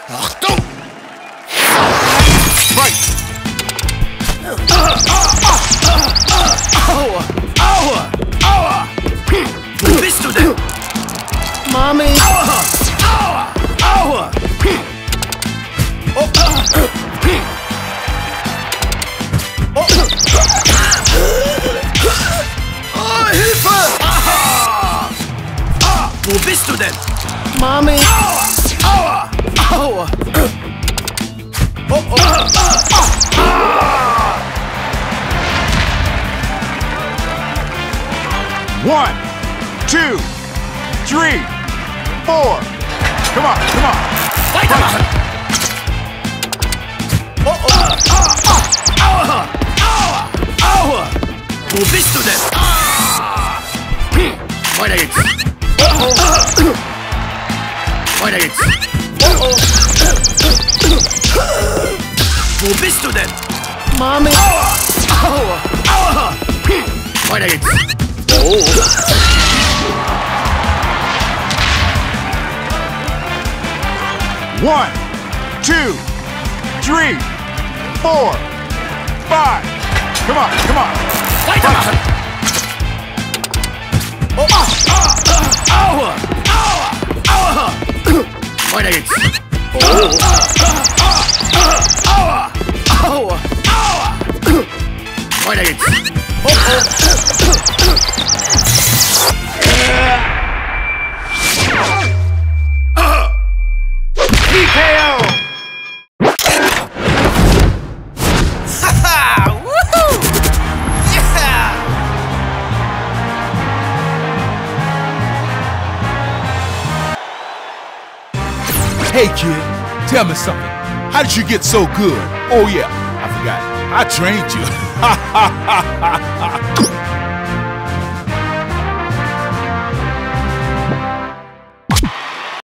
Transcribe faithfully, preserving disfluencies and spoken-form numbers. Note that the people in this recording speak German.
Achtung! Right! Aua! Aua! Aua! Wo bist du denn? Mami! Aua! Aua! Aua! Oh! Oh! Oh, Hilfe! Aha! Ah, wo bist du denn? Mami! Aua! Aua! Aua! Oh, oh! Ah, ah, ah. One, two, three, four. Come on, come on. Weitermachen! Oh, oh! Ah, ah, ah. Aua! Aua! Aua! Wo bist du denn? Ah. Hm. Weiter geht's! Oh, oh! Weiter geht's! Oh, oh! Wo bist du denn? Mami! Aua! Aua! Aua! Hm. Weiter geht's! Oh! One, two, three, four, five. Come on, come on. Weitermachen! Oh! Ah, ah, ah, aua! Aua! Aua! Weiter geht's! Oh! Ah, ah, ah, aua! Aua! Aua! Weiter geht's! Oh, oh! T K O! Haha! Woohoo! Yeah! Hey kid, tell me something. How did you get so good? Oh yeah, I forgot. I trained you.